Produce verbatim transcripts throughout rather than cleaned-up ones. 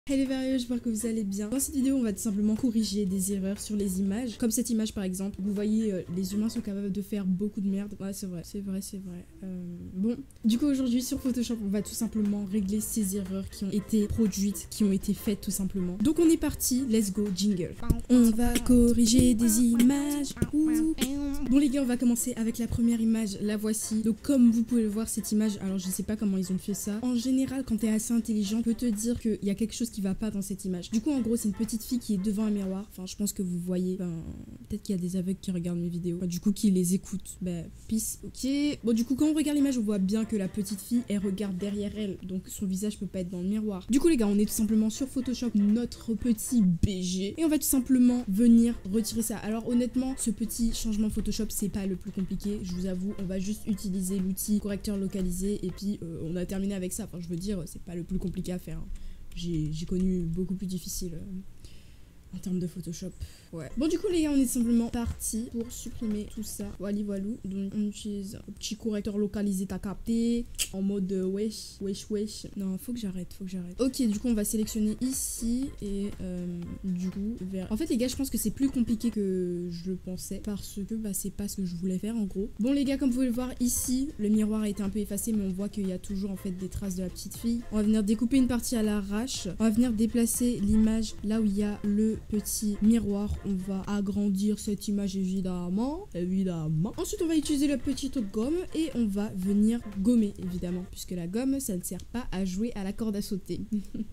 Hey les varieux, j'espère que vous allez bien. Dans cette vidéo, on va tout simplement corriger des erreurs sur les images. Comme cette image par exemple, vous voyez, euh, les humains sont capables de faire beaucoup de merde. Ouais, c'est vrai, c'est vrai, c'est vrai. Euh, bon, du coup aujourd'hui sur Photoshop, on va tout simplement régler ces erreurs qui ont été produites, qui ont été faites tout simplement. Donc on est parti, let's go, jingle. On va corriger des images. Ouh. Bon les gars, on va commencer avec la première image, la voici. Donc comme vous pouvez le voir, cette image, alors je sais pas comment ils ont fait ça. En général, quand t'es assez intelligent, on peut te dire qu'il y a quelque chose qui va pas dans cette image. Du coup, en gros, c'est une petite fille qui est devant un miroir. Enfin, je pense que vous voyez. Enfin, peut-être qu'il y a des aveugles qui regardent mes vidéos. Enfin, du coup, qui les écoutent. Bah, peace. Ok. Bon, du coup, quand on regarde l'image, on voit bien que la petite fille, elle regarde derrière elle. Donc, son visage peut pas être dans le miroir. Du coup, les gars, on est tout simplement sur Photoshop, notre petit B G. Et on va tout simplement venir retirer ça. Alors, honnêtement, ce petit changement Photoshop, c'est pas le plus compliqué. Je vous avoue, on va juste utiliser l'outil correcteur localisé. Et puis, euh, on a terminé avec ça. Enfin, je veux dire, c'est pas le plus compliqué à faire. Hein. J'ai connu beaucoup plus difficile euh, en termes de Photoshop. Ouais. Bon, du coup, les gars, on est simplement parti pour supprimer tout ça. Voilà, voilà. Donc, on utilise un petit correcteur localisé, t'as capté. En mode euh, wesh, wesh, wesh. Non, faut que j'arrête, faut que j'arrête. Ok, du coup, on va sélectionner ici. Et euh, du coup, vers. En fait, les gars, je pense que c'est plus compliqué que je le pensais. Parce que bah, c'est pas ce que je voulais faire, en gros. Bon, les gars, comme vous pouvez le voir ici, le miroir a été un peu effacé. Mais on voit qu'il y a toujours en fait des traces de la petite fille. On va venir découper une partie à l'arrache. On va venir déplacer l'image là où il y a le petit miroir. On va agrandir cette image évidemment, évidemment. Ensuite, on va utiliser la petite gomme et on va venir gommer évidemment, puisque la gomme, ça ne sert pas à jouer à la corde à sauter.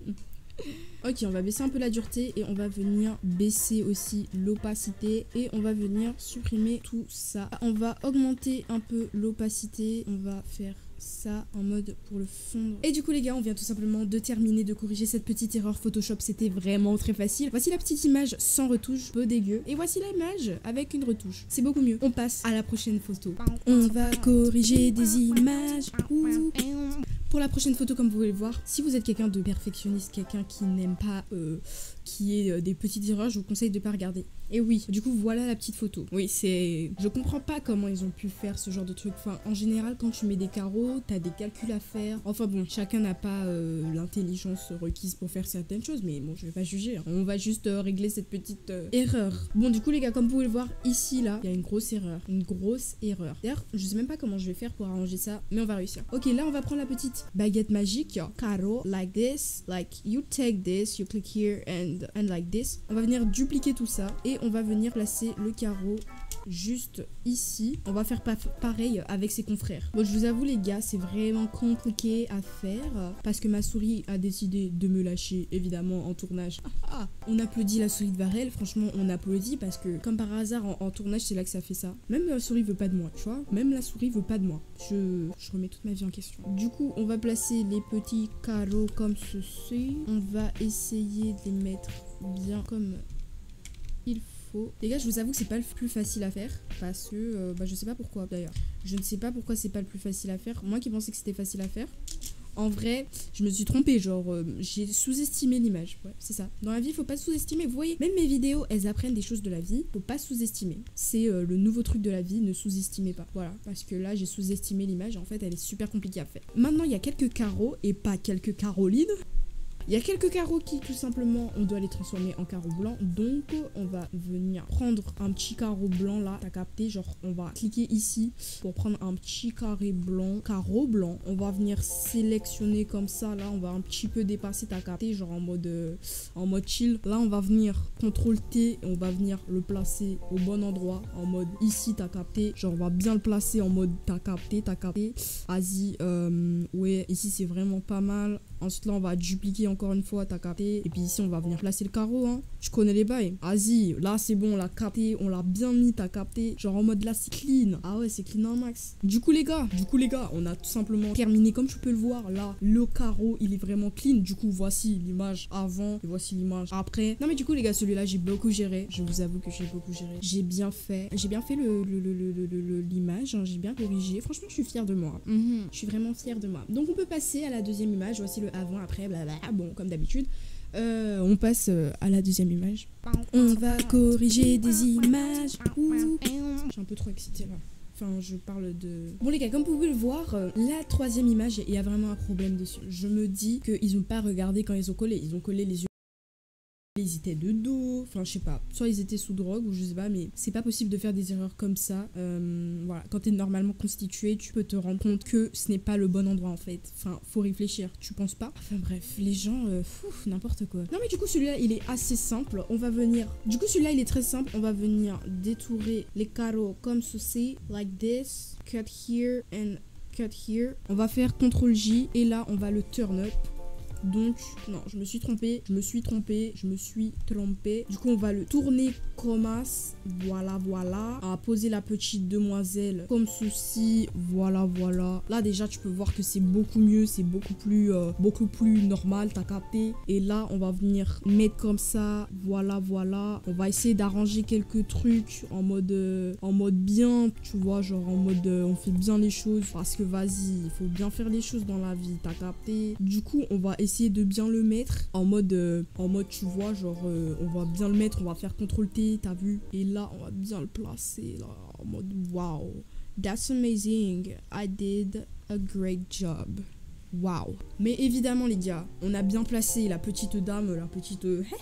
Ok, on va baisser un peu la dureté et on va venir baisser aussi l'opacité et on va venir supprimer tout ça. On va augmenter un peu l'opacité, on va faire ça en mode pour le fondre. Et du coup les gars, on vient tout simplement de terminer de corriger cette petite erreur Photoshop, c'était vraiment très facile. Voici la petite image sans retouche, peu dégueu. Et voici l'image avec une retouche, c'est beaucoup mieux. On passe à la prochaine photo. On va corriger des images. Ouh. Pour la prochaine photo, comme vous pouvez le voir, si vous êtes quelqu'un de perfectionniste, quelqu'un qui n'aime pas, euh, qui est euh, des petites erreurs, je vous conseille de pas regarder. Et oui, du coup, voilà la petite photo. Oui, c'est... Je comprends pas comment ils ont pu faire ce genre de truc. Enfin, en général, quand tu mets des carreaux, t'as des calculs à faire. Enfin bon, chacun n'a pas euh, l'intelligence requise pour faire certaines choses, mais bon, je vais pas juger. Hein. On va juste euh, régler cette petite euh, erreur. Bon, du coup, les gars, comme vous pouvez le voir, ici, là, il y a une grosse erreur. Une grosse erreur. D'ailleurs, je sais même pas comment je vais faire pour arranger ça, mais on va réussir. Ok, là, on va prendre la petite baguette magique. Carreau, like this. Like, you take this, you click here, and, and like this. On va venir dupliquer tout ça, et on va venir placer le carreau juste ici. On va faire pa pareil avec ses confrères. Bon, je vous avoue les gars, c'est vraiment compliqué à faire parce que ma souris a décidé de me lâcher évidemment en tournage. Ah, on applaudit la souris de Varel, franchement on applaudit parce que comme par hasard en, en tournage c'est là que ça fait ça. Même la souris veut pas de moi, tu vois. Même la souris veut pas de moi. Je, je remets toute ma vie en question. Du coup on va placer les petits carreaux comme ceci. On va essayer de les mettre bien comme il faut. Les gars, je vous avoue que c'est pas le plus facile à faire parce que euh, bah, je sais pas pourquoi d'ailleurs. Je ne sais pas pourquoi c'est pas le plus facile à faire. Moi qui pensais que c'était facile à faire, en vrai, je me suis trompée. Genre, euh, j'ai sous-estimé l'image. Ouais, c'est ça. Dans la vie, faut pas sous-estimer. Vous voyez, même mes vidéos, elles apprennent des choses de la vie. Faut pas sous-estimer. C'est euh, le nouveau truc de la vie. Ne sous-estimez pas. Voilà, parce que là, j'ai sous-estimé l'image. En fait, elle est super compliquée à faire. Maintenant, il y a quelques carreaux et pas quelques Carolines. Il y a quelques carreaux qui, tout simplement, on doit les transformer en carreaux blancs. Donc, on va venir prendre un petit carreau blanc là. T'as capté? Genre, on va cliquer ici pour prendre un petit carré blanc. Carreau blanc. On va venir sélectionner comme ça. Là, on va un petit peu dépasser. T'as capté? Genre en mode, euh, en mode chill. Là, on va venir contrôle T et on va venir le placer au bon endroit. En mode ici, t'as capté? Genre, on va bien le placer en mode t'as capté, t'as capté. Vas-y, euh, ouais, ici, c'est vraiment pas mal. Ensuite, là, on va dupliquer encore une fois, t'as capté. Et puis ici, on va venir placer le carreau, hein. Je connais les bails. Vas-y, là, c'est bon, on l'a capté. On l'a bien mis, t'as capté. Genre en mode là, c'est clean. Ah ouais, c'est clean un max. Du coup, les gars, du coup, les gars, on a tout simplement terminé. Comme tu peux le voir, là, le carreau, il est vraiment clean. Du coup, voici l'image avant et voici l'image après. Non, mais du coup, les gars, celui-là, j'ai beaucoup géré. Je vous avoue que j'ai beaucoup géré. J'ai bien fait. J'ai bien fait le, le, le, le, le, le l'image. Hein. J'ai bien corrigé. Franchement, je suis fière de moi. Mm-hmm. Je suis vraiment fière de moi. Donc, on peut passer à la deuxième image. Voici le avant, après, blablabla. Bon, comme d'habitude. Euh, on passe euh, à la deuxième image. On va corriger des images. Ouh. Je suis un peu trop excitée là. Enfin, je parle de... Bon les gars, comme vous pouvez le voir, euh, la troisième image, il y a vraiment un problème dessus. Je me dis qu'ils n'ont pas regardé quand ils ont collé. Ils ont collé les yeux. Ils étaient de dos, enfin je sais pas, soit ils étaient sous drogue ou je sais pas, mais c'est pas possible de faire des erreurs comme ça. Euh, voilà, quand t'es normalement constitué, tu peux te rendre compte que ce n'est pas le bon endroit en fait. Enfin, faut réfléchir, tu penses pas? Enfin bref, les gens, euh, fouf, n'importe quoi. Non mais du coup celui-là il est assez simple. On va venir, du coup celui-là il est très simple. On va venir détourer les carreaux comme ceci, like this, cut here and cut here. On va faire contrôle J et là on va le turn up. Donc, non, je me suis trompée, je me suis trompée, je me suis trompée. Du coup, on va le tourner comme as. Voilà, voilà. On va poser la petite demoiselle comme ceci. Voilà, voilà. Là, déjà, tu peux voir que c'est beaucoup mieux. C'est beaucoup plus, euh, beaucoup plus normal. T'as capté. Et là, on va venir mettre comme ça. Voilà, voilà. On va essayer d'arranger quelques trucs en mode, euh, en mode bien. Tu vois, genre en mode, euh, on fait bien les choses. Parce que, vas-y, il faut bien faire les choses dans la vie. T'as capté. Du coup, on va essayer essayer de bien le mettre en mode euh, en mode tu vois genre euh, on va bien le mettre, on va faire contrôle T, t'as vu, et là on va bien le placer là en mode wow, that's amazing, I did a great job. Wow. Mais évidemment les gars, on a bien placé la petite dame, la petite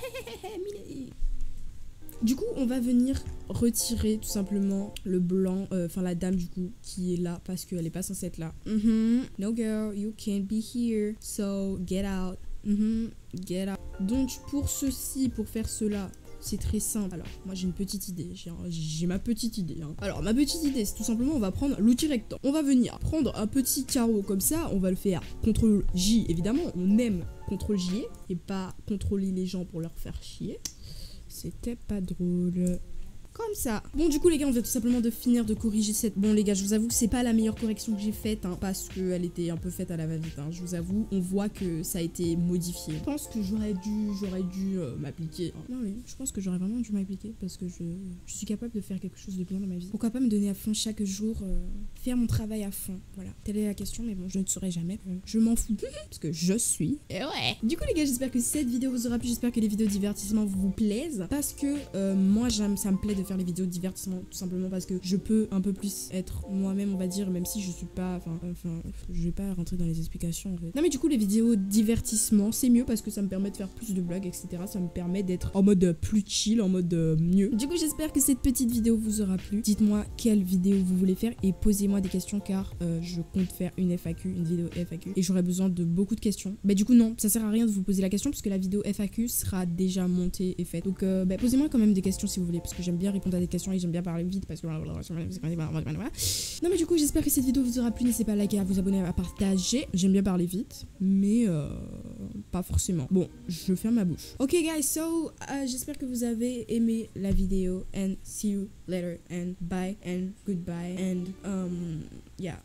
du coup, on va venir retirer tout simplement le blanc, enfin euh, la dame du coup, qui est là parce qu'elle est pas censée être là. Mm-hmm. No girl, you can't be here, so get out. Mm-hmm. Get out. Donc pour ceci, pour faire cela, c'est très simple. Alors, moi j'ai une petite idée, j'ai ma petite idée. Hein. Alors, ma petite idée, c'est tout simplement, on va prendre l'outil rectangle. On va venir prendre un petit carreau comme ça, on va le faire contrôle J, évidemment, on aime contrôle J et pas contrôler les gens pour leur faire chier. C'était pas drôle. Comme ça. Bon, du coup, les gars, on vient tout simplement de finir de corriger cette... Bon, les gars, je vous avoue que c'est pas la meilleure correction que j'ai faite, hein, parce qu'elle était un peu faite à la va-vite, hein, je vous avoue. On voit que ça a été modifié. Je pense que j'aurais dû, j'aurais dû euh, m'appliquer. Hein. Non, oui, je pense que j'aurais vraiment dû m'appliquer, parce que je, je suis capable de faire quelque chose de bien dans ma vie. Pourquoi pas me donner à fond chaque jour, euh, faire mon travail à fond. Voilà. Telle est la question, mais bon, je ne saurais jamais. Je m'en fous. Parce que je suis... Et ouais. Du coup, les gars, j'espère que cette vidéo vous aura plu. J'espère que les vidéos divertissement vous plaisent. Parce que euh, moi, j'aime, ça me plaît de faire les vidéos de divertissement, tout simplement parce que je peux un peu plus être moi-même, on va dire, même si je suis pas, enfin, enfin, je vais pas rentrer dans les explications en fait. Non mais du coup les vidéos divertissement c'est mieux parce que ça me permet de faire plus de blagues, et cetera. Ça me permet d'être en mode plus chill, en mode euh, mieux. Du coup j'espère que cette petite vidéo vous aura plu. Dites-moi quelle vidéo vous voulez faire et posez-moi des questions car euh, je compte faire une F A Q, une vidéo F A Q et j'aurai besoin de beaucoup de questions. Bah du coup non, ça sert à rien de vous poser la question parce que la vidéo F A Q sera déjà montée et faite. Donc euh, bah, posez-moi quand même des questions si vous voulez parce que j'aime bien répondre à des questions et j'aime bien parler vite parce que non mais du coup j'espère que cette vidéo vous aura plu. N'hésitez pas à liker, à vous abonner, à partager. J'aime bien parler vite mais euh, pas forcément. Bon, je ferme ma bouche. Ok guys, so uh, j'espère que vous avez aimé la vidéo and see you later and bye and goodbye and um yeah.